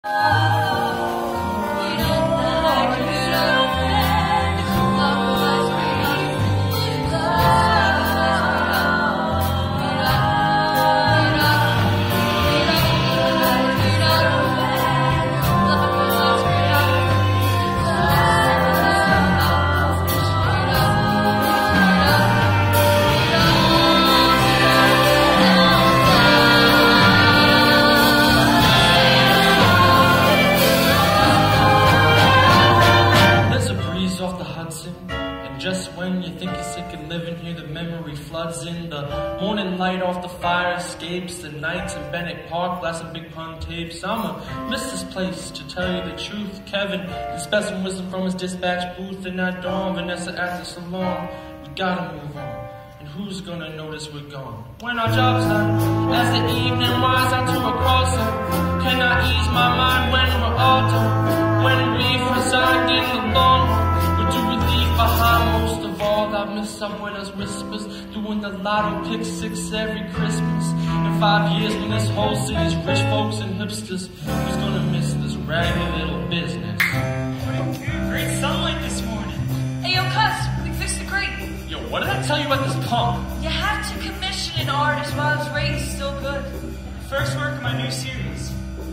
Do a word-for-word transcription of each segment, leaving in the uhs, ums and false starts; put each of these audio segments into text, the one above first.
Just when you think you're sick of living here, the memory floods in. The morning light off the fire escapes. The nights in Bennett Park, blasting Big Pun tapes. I'ma miss this place, to tell you the truth. Kevin expects some wisdom from his dispatch booth. And at dawn, Vanessa at the salon. We gotta move on. And who's gonna notice we're gone? When our job's done, as the evening winds out to a crosser, can I ease my mind when we're all done? When we've resigned in the long run, but do we leave behind most of all? I miss Abuela's whispers, doing the lotto pick six every Christmas. In five years when this whole city's rich folks and hipsters, who's gonna miss this ragged little business? Great sunlight this morning. Hey, yo, cuz, we fixed the grate. Yo, what did I tell you about this pump? You have to commission an artist while his rate is still good. First work of my new series.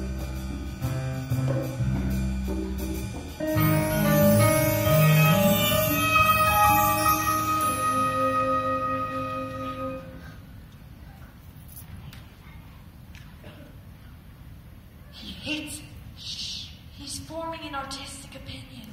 He hates it. Shh. He's forming an artistic opinion.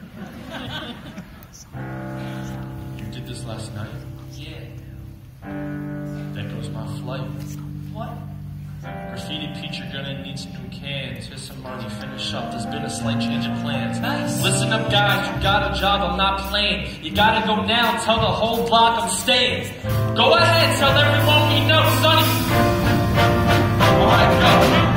You did this last night? Yeah. There goes my flight. What? Graffiti Pete, you're gonna need some new cans. Here's some money, finish up. There's been a slight change of plans. Nice. Listen up, guys, you got a job, I'm not playing. You gotta go now, tell the whole block I'm staying. Go ahead, tell everyone we know, Sonny. Alright, go.